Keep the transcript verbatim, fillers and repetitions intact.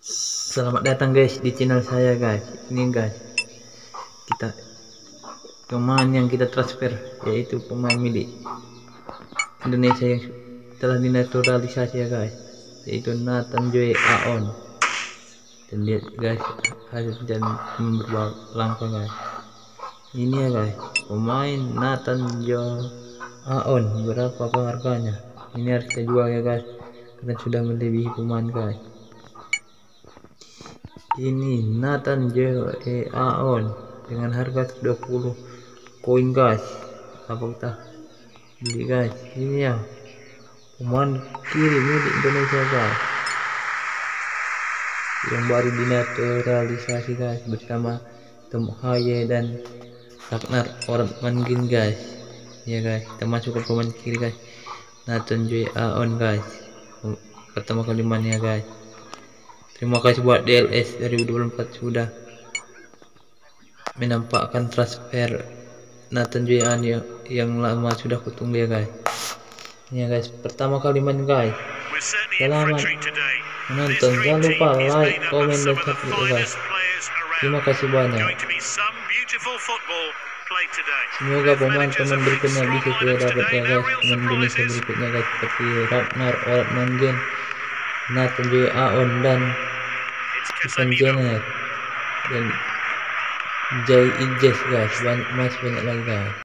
Selamat datang guys di channel saya guys. Ini guys, kita pemain yang kita transfer yaitu pemain milik Indonesia yang telah dinaturalisasi ya guys, yaitu Nathan Joy Aon. Dan lihat guys hasil dan beberapa langkah guys. Ini ya guys, pemain Nathan Joy Aon, berapa harganya? Ini harus kita jual ya guys, karena sudah melebihi pemain guys. Ini Nathan Joy Aon dengan harga dua puluh koin guys. Apa kita beli guys? Ini ya pemain kiri milik Indonesia guys, yang baru dinaturalisasi guys bersama Tom Haye dan Ragnar Ortmannsson guys. Ya guys, kita masuk ke pemain kiri guys, Nathan Joy Aon guys, pertama kali mainnya guys. Terima kasih buat D L S dua ribu dua puluh empat sudah menampakkan transfer Nathan Joy Aon yang, yang lama sudah kutunggu ya guys. Ini ya guys, pertama kali main guys. Selamat menonton, jangan lupa like, komen, dan subscribe guys. Terima kasih banyak. Semoga pemain-pemain berikutnya bisa kita dapat ya guys, pemain Indonesia berikutnya guys, seperti Ragnar Ortmannsson, Nathan Joy Aon, dan Ivan Jenner dan Jay Ijes guys, banyak, masih banyak lagi guys.